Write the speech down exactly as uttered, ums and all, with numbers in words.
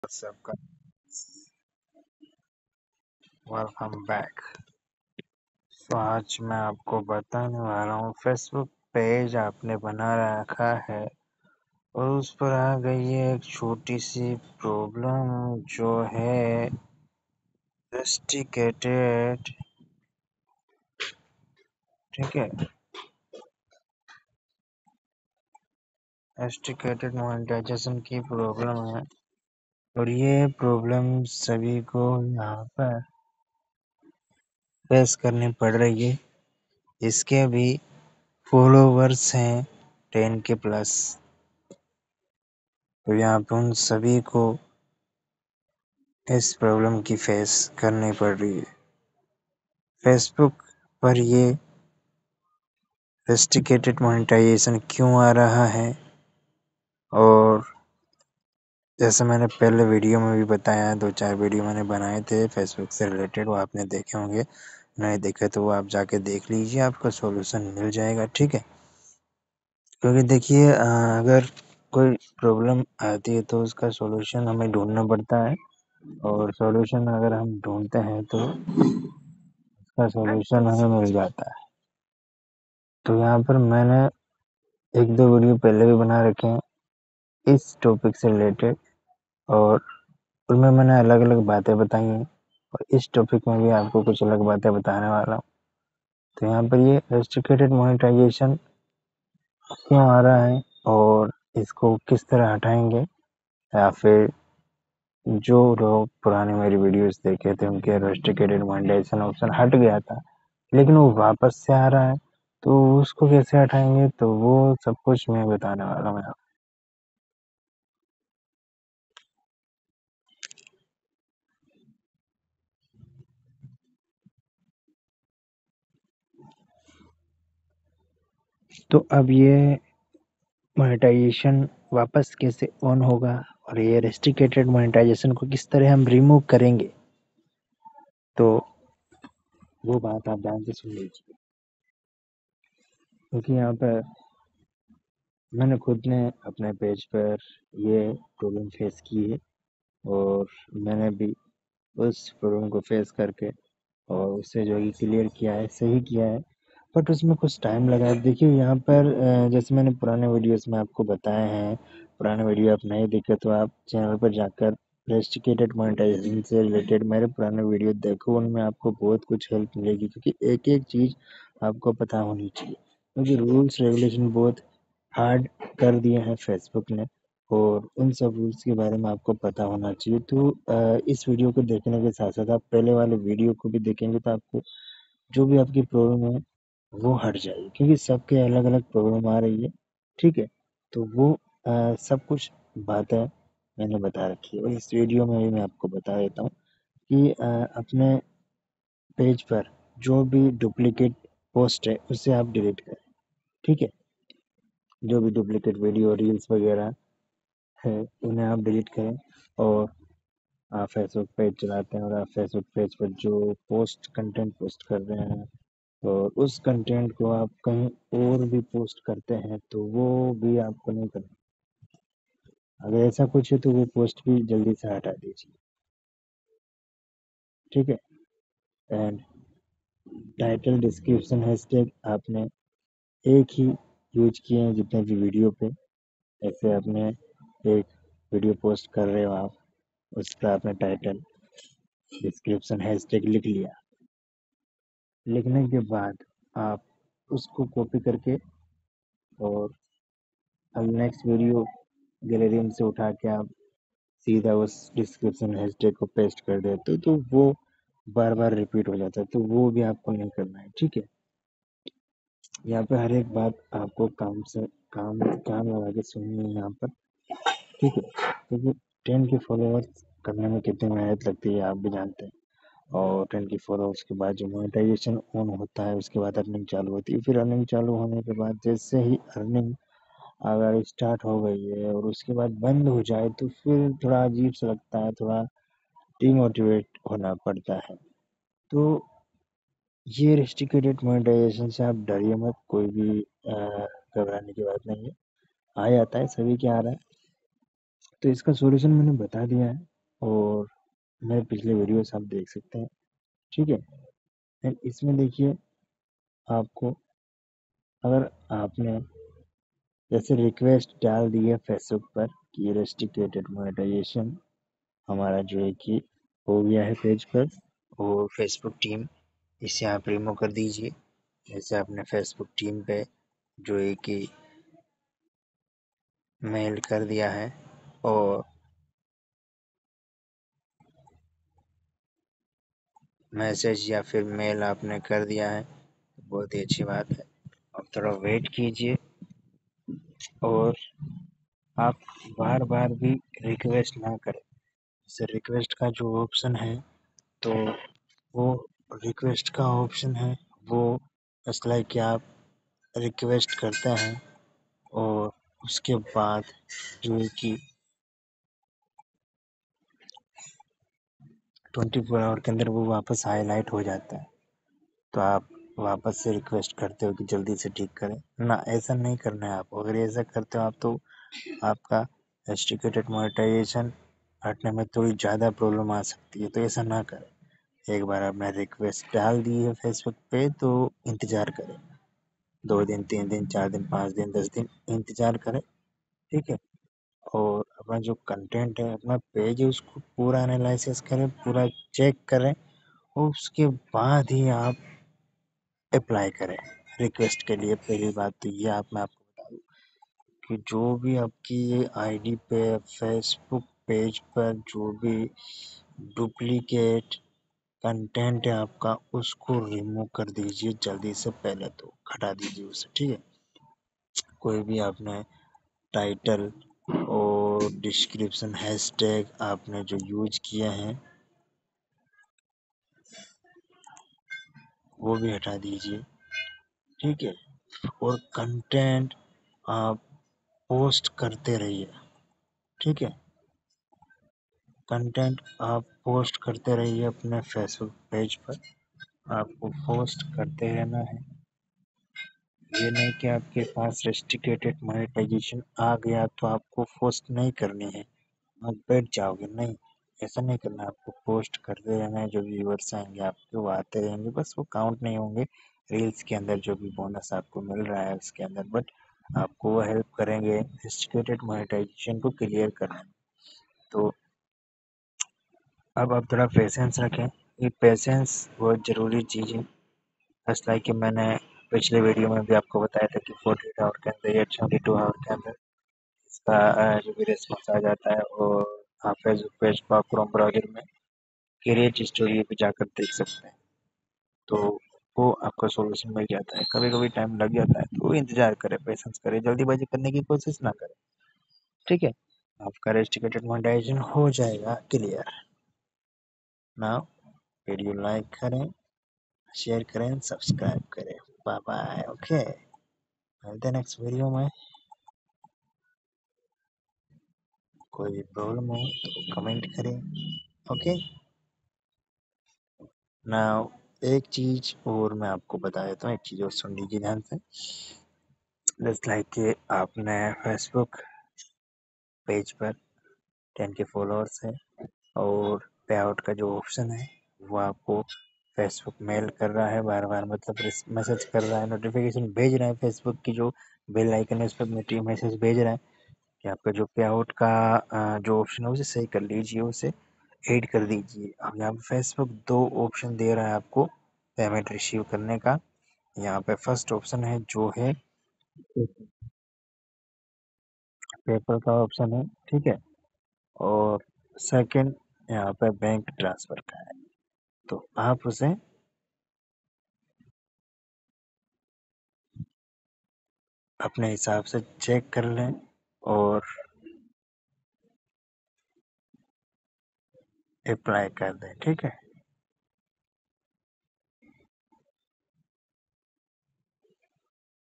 सबका welcome back. तो आज मैं आपको बताने वाला हूँ फेसबुक पेज आपने बना रखा है और उस पर आ गई है एक छोटी सी प्रॉब्लम जो है रेस्ट्रिकेटेड। ठीक है, रेस्ट्रिकेटेड मोनेटाइजेशन की प्रॉब्लम है और ये प्रॉब्लम सभी को यहाँ पर फेस करनी पड़ रही है। इसके भी फॉलोवर्स हैं टेन के प्लस, तो यहाँ पे उन सभी को इस प्रॉब्लम की फेस करनी पड़ रही है। फेसबुक पर ये रेस्ट्रिक्टेड मोनेटाइजेशन क्यों आ रहा है, और जैसे मैंने पहले वीडियो में भी बताया, दो चार वीडियो मैंने बनाए थे फेसबुक से रिलेटेड, वो आपने देखे होंगे। नहीं देखे तो वो आप जाके देख लीजिए, आपको सॉल्यूशन मिल जाएगा। ठीक है, क्योंकि देखिए अगर कोई प्रॉब्लम आती है तो उसका सॉल्यूशन हमें ढूंढना पड़ता है, और सॉल्यूशन अगर हम ढूंढते हैं तो उसका सॉल्यूशन हमें मिल जाता है। तो यहाँ पर मैंने एक दो वीडियो पहले भी बना रखे हैं इस टॉपिक से रिलेटेड, और उनमें मैंने अलग अलग बातें बताई हैं, और इस टॉपिक में भी आपको कुछ अलग बातें बताने वाला हूँ। तो यहाँ पर ये रेस्ट्रिक्टेड मोनेटाइजेशन क्यों आ रहा है और इसको किस तरह हटाएंगे, या फिर जो लोग पुराने मेरी वीडियोस देखे थे उनके रेस्ट्रिक्टेड मोनेटाइजेशन ऑप्शन हट गया था लेकिन वो वापस से आ रहा है, तो उसको कैसे हटाएंगे, तो वो सब कुछ मैं बताने वाला हूँ। तो अब ये मोनेटाइजेशन वापस कैसे ऑन होगा और ये रेस्ट्रिक्टेड मोनेटाइजेशन को किस तरह हम रिमूव करेंगे, तो वो बात आप ध्यान से सुन लीजिए। क्योंकि यहाँ पर मैंने खुद ने अपने पेज पर ये प्रॉब्लम फेस की है, और मैंने भी उस प्रॉब्लम को फेस करके और उससे जो है क्लियर किया है, सही किया है, बट उसमें कुछ टाइम लगा है। देखिए यहाँ पर अ, जैसे मैंने पुराने वीडियोस में आपको बताए हैं, पुराने वीडियो आप नहीं देखे तो आप चैनल पर जाकर रेस्ट्रिक्टेड मोनेटाइजेशन से रिलेटेड मेरे पुराने वीडियो देखो, उनमें आपको बहुत कुछ हेल्प मिलेगी, क्योंकि एक एक चीज़ आपको पता होनी चाहिए। क्योंकि रूल्स रेगुलेशन बहुत हार्ड कर दिए हैं फेसबुक ने, और उन सब रूल्स के बारे में आपको पता होना चाहिए। तो अ, इस वीडियो को देखने के साथ साथ आप पहले वाले वीडियो को भी देखेंगे तो आपको जो भी आपकी प्रॉब्लम है वो हट जाएगी, क्योंकि सबके अलग अलग प्रॉब्लम आ रही है। ठीक है, तो वो आ, सब कुछ बातें मैंने बता रखी है, और इस वीडियो में भी मैं आपको बता देता हूँ कि आ, अपने पेज पर जो भी डुप्लीकेट पोस्ट है उसे आप डिलीट करें। ठीक है, जो भी डुप्लीकेट वीडियो रील्स वगैरह है उन्हें आप डिलीट करें, और आप फेसबुक पेज चलाते हैं और आप फेसबुक पेज पर जो पोस्ट कंटेंट पोस्ट कर रहे हैं और उस कंटेंट को आप कहीं और भी पोस्ट करते हैं तो वो भी आपको नहीं करना। अगर ऐसा कुछ है तो वो पोस्ट भी जल्दी से हटा दीजिए। ठीक है, एंड टाइटल डिस्क्रिप्शन हैशटैग आपने एक ही यूज किए हैं जितने भी वीडियो पे। ऐसे आपने एक वीडियो पोस्ट कर रहे हो आप, उस पर आपने टाइटल डिस्क्रिप्शन हैशटैग लिख लिया। लिखने के बाद आप उसको कॉपी करके और अब नेक्स्ट वीडियो गैलरी में से उठा के आप सीधा उस डिस्क्रिप्शन हैशटैग को पेस्ट कर देते हो, तो वो बार बार रिपीट हो जाता है, तो वो भी आपको नहीं करना है। ठीक है, यहाँ पे हर एक बात आपको काम से काम काम लगा के सुननी है यहाँ पर। ठीक है, क्योंकि टेन के फॉलोअर्स करने में कितनी मेहनत लगती है आप भी जानते हैं, और टेन की फॉलोअर्स के बाद जो मोनेटाइजेशन ऑन होता है उसके बाद अर्निंग चालू होती है। फिर अर्निंग चालू होने के बाद जैसे ही अर्निंग अगर स्टार्ट हो गई है और उसके बाद बंद हो जाए तो फिर थोड़ा अजीब सा लगता है, थोड़ा डिमोटिवेट होना पड़ता है। तो ये रेस्ट्रिक्टेड मोनेटाइजेशन से आप डरिए मत, कोई भी अ, घबराने की बात नहीं है, आ जाता है, सभी के आ रहा है। तो इसका सॉल्यूशन मैंने बता दिया है, और मेरे पिछले वीडियोस आप देख सकते हैं, ठीक है। एंड इसमें देखिए, आपको अगर आपने जैसे रिक्वेस्ट डाल दी है फेसबुक पर कि रेस्ट्रिक्टेड मोनेटाइजेशन हमारा जो है कि हो गया है पेज पर, और फेसबुक टीम इसे आप रिमूव कर दीजिए। जैसे आपने फेसबुक टीम पे जो है कि मेल कर दिया है और मैसेज या फिर मेल आपने कर दिया है, बहुत ही अच्छी बात है। अब थोड़ा वेट कीजिए और आप बार बार भी रिक्वेस्ट ना करें। जैसे रिक्वेस्ट का जो ऑप्शन है, तो वो रिक्वेस्ट का ऑप्शन है वो जस्ट लाइक कि आप रिक्वेस्ट करते हैं और उसके बाद जो है कि ट्वेंटी फोर आवर के अंदर वो वापस हाईलाइट हो जाता है, तो आप वापस से रिक्वेस्ट करते हो कि जल्दी से ठीक करें ना। ऐसा नहीं करना है आप। अगर ऐसा करते हो आप, तो आपका रेस्ट्रिक्टेड मोनेटाइजेशन हटने में थोड़ी ज़्यादा प्रॉब्लम आ सकती है, तो ऐसा ना करें। एक बार आपने रिक्वेस्ट डाल दी है फेसबुक पे, तो इंतज़ार करें। दो दिन, तीन दिन, चार दिन, पाँच दिन, दस दिन इंतज़ार करें, ठीक है। और अपना जो कंटेंट है, अपना पेज है, उसको पूरा एनालिसिस करें, पूरा चेक करें, और उसके बाद ही आप अप्लाई करें रिक्वेस्ट के लिए। पहली बात तो ये आप मैं आपको बता दूँ कि जो भी आपकी ये आईडी पे, फेसबुक पेज पर जो भी डुप्लीकेट कंटेंट है आपका, उसको रिमूव कर दीजिए जल्दी से। पहले तो हटा दीजिए उसे, ठीक है। कोई भी आपने टाइटल और डिस्क्रिप्शन हैशटैग आपने जो यूज किया है, वो भी हटा दीजिए, ठीक है। और कंटेंट आप पोस्ट करते रहिए, ठीक है। कंटेंट आप पोस्ट करते रहिए अपने फेसबुक पेज पर। आपको पोस्ट करते रहना है। ये नहीं कि आपके पास रेस्ट्रिक्टेड मोनेटाइजेशन आ गया तो आपको पोस्ट नहीं करनी है, आप बैठ जाओगे। नहीं, ऐसा नहीं करना। आपको पोस्ट करते रहना है। जो व्यूअर्स आएंगे आपके, वो आते रहेंगे, बस वो काउंट नहीं होंगे रील्स के अंदर जो भी बोनस आपको मिल रहा है उसके अंदर, बट आपको वो हेल्प करेंगे रेस्ट्रिक्टेड मोनेटाइजेशन को क्लियर करने में। तो अब आप थोड़ा पेशेंस रखें। ये पेशेंस बहुत ज़रूरी चीज़ है। जस्ट लाइक कि मैंने पिछले वीडियो में भी आपको बताया था कि फोर्टी एट आवर के अंदर या ट्वेंटी टू आवर के अंदर इसका अ, जो भी रिस्पॉन्स आ जाता है। और आप फेसबुक पेज को आप क्रोम ब्राउज़र में क्रिएट स्टोरी पे जाकर देख सकते हैं, तो वो आपका सॉल्यूशन मिल जाता है। कभी-कभी टाइम लग जाता है, तो इंतज़ार करें, पेशेंस करें, जल्दीबाज़ी करने की कोशिश ना करें, ठीक है? आपका रेस्ट्रिक्टेड मोनेटाइजेशन हो जाएगा क्लियर। नाउ वीडियो लाइक करें, शेयर करें, सब्सक्राइब करें। Bye bye. ओके, मिलते हैं नेक्स्ट वीडियो में। कोई भी प्रॉब्लम हो तो कमेंट करें, ओके। नाउ एक चीज़ और मैं आपको बता देता हूँ, एक चीज़ और सुन लीजिए ध्यान से। जस्ट लाइक कि आपने फेसबुक पेज पर टेन के फॉलोअर्स है, और पे आउट का जो ऑप्शन है वो आपको फेसबुक मेल कर रहा है बार बार, मतलब मैसेज कर रहा है, नोटिफिकेशन भेज रहा है। फेसबुक की जो बेल आइकन है उस पर मैसेज भेज रहा है कि आपका जो पे आउट का अ, जो ऑप्शन है उसे सही कर लीजिए, उसे ऐड कर दीजिए। अब यहाँ पे फेसबुक दो ऑप्शन दे रहा है आपको पेमेंट रिसीव करने का। यहाँ पे फर्स्ट ऑप्शन है जो है पेपर का ऑप्शन है, ठीक है। और सेकंड यहाँ पे बैंक ट्रांसफर का है, तो आप उसे अपने हिसाब से चेक कर लें और अप्लाई कर दें, ठीक है।